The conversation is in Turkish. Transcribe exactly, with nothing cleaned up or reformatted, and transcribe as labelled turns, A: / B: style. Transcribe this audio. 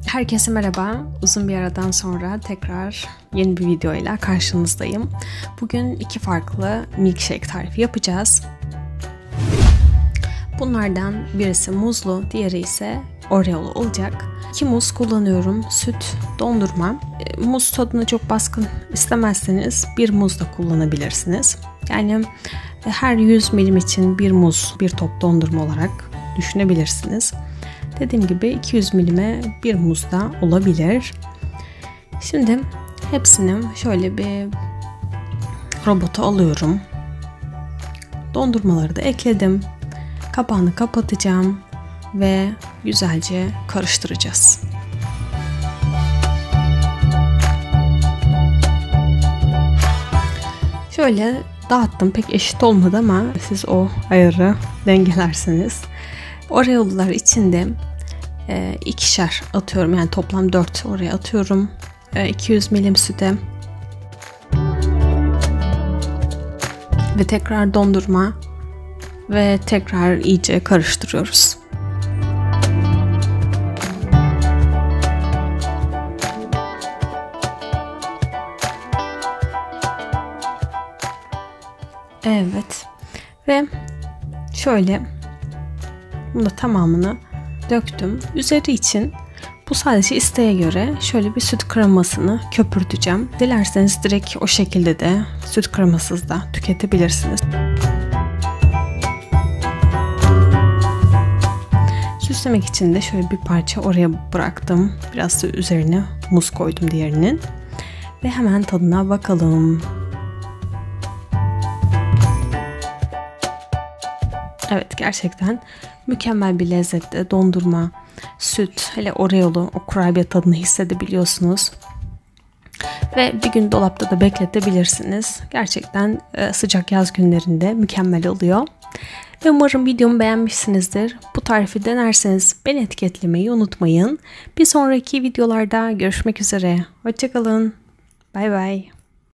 A: Herkese merhaba. Uzun bir aradan sonra tekrar yeni bir video ile karşınızdayım. Bugün iki farklı milkshake tarifi yapacağız. Bunlardan birisi muzlu, diğeri ise oreolu olacak. İki muz kullanıyorum. Süt, dondurma. Muz tadını çok baskın istemezseniz bir muz da kullanabilirsiniz. Yani her yüz milim için bir muz, bir top dondurma olarak düşünebilirsiniz. Dediğim gibi iki yüz milime bir muz da olabilir. Şimdi hepsini şöyle bir robota alıyorum. Dondurmaları da ekledim. Kapağını kapatacağım ve güzelce karıştıracağız. Şöyle dağıttım. Pek eşit olmadı ama siz o ayarı dengelersiniz. Oreo'lular içinde e, ikişer atıyorum. Yani toplam dört oraya atıyorum. E, iki yüz milim süte. Ve tekrar dondurma. Ve tekrar iyice karıştırıyoruz. Evet. Ve şöyle bunu da tamamını döktüm. Üzeri için bu sadece isteğe göre şöyle bir süt kremasını köpürteceğim. Dilerseniz direkt o şekilde de süt kremasız da tüketebilirsiniz. Süslemek için de şöyle bir parça oraya bıraktım. Biraz da üzerine muz koydum diğerinin. Ve hemen tadına bakalım. Evet, gerçekten mükemmel bir lezzette. Dondurma, süt, hele oreolu o kurabiye tadını hissedebiliyorsunuz. Ve bir gün dolapta da bekletebilirsiniz. Gerçekten sıcak yaz günlerinde mükemmel oluyor. Ve umarım videomu beğenmişsinizdir. Bu tarifi denerseniz beni etiketlemeyi unutmayın. Bir sonraki videolarda görüşmek üzere. Hoşça kalın. Bay bay.